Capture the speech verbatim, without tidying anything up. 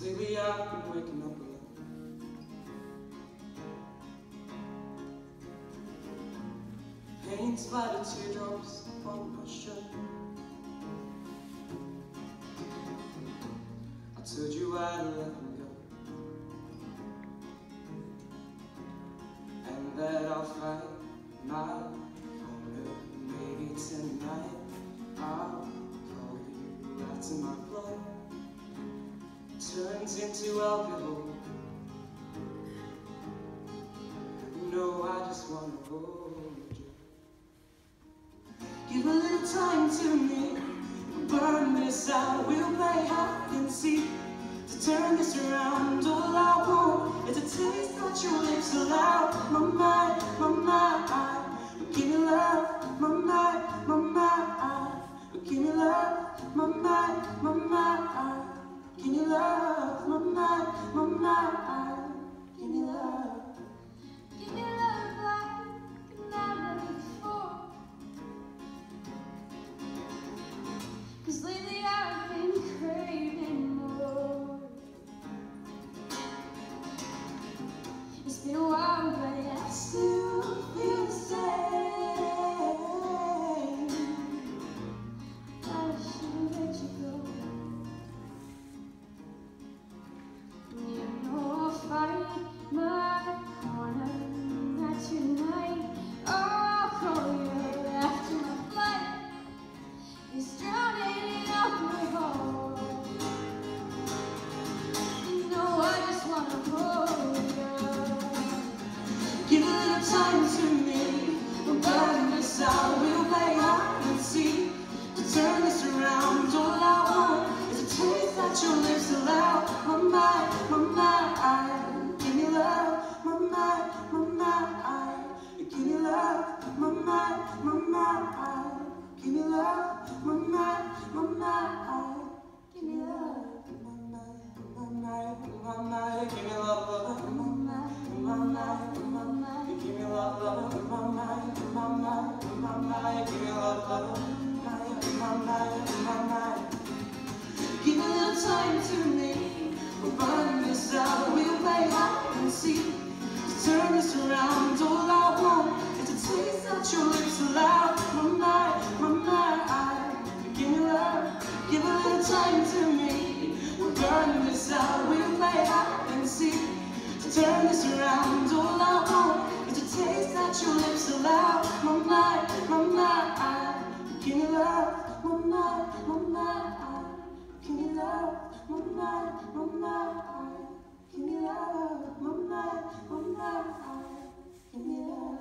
lately I've been waking up alone. Painted by the teardrops on my shirt. I told you I'd let him go, and that I'll fight my corner. Maybe tonight I'll call you out to my blood turns into alcohol. No, I just wanna hold you. Give a little time to me, burn this out. We'll play hide and seek to turn this around. All I want is a taste that your lips allow. My mind, my mind, give me love. My mind, my mind, give me love. My mind, my mind, give me love. My mind, my mind, give me love. Give me love like I've never before. 'Cause lately I've been craving more. It's been a while, but I still feel the same. I should let you go. You know I'll fight my corner. Not tonight. I'll call you after my flight is drowning in alcohol. You know I just wanna hold you. Give a little time to me, we'll burn this out. We'll play hide and seek to turn this around. All I want is a taste that your lips allow. My mind, my mind, give me love. My mind, my mind, give me love. My mind, my mind, give me love. My mind, my mind, give me love. My mind, my mind, my mind, give me love. My mind, my mind, my mind, give me love. My mind, my mind, my mind, give me love. My mind, my mind, give a little time to me. We'll burn this out. We'll play hide and seek to turn this around. All I want is a taste that your lips allow. My mind, my mind, give me love. Give a little time to me. We'll burn this out. We'll play hide and seek to turn this around. All I want is a taste that your lips allow. My mind, my mind, give me love. My mind, my mind, give me love. My mind, my mind, give me love. My mind, my mind, give me love.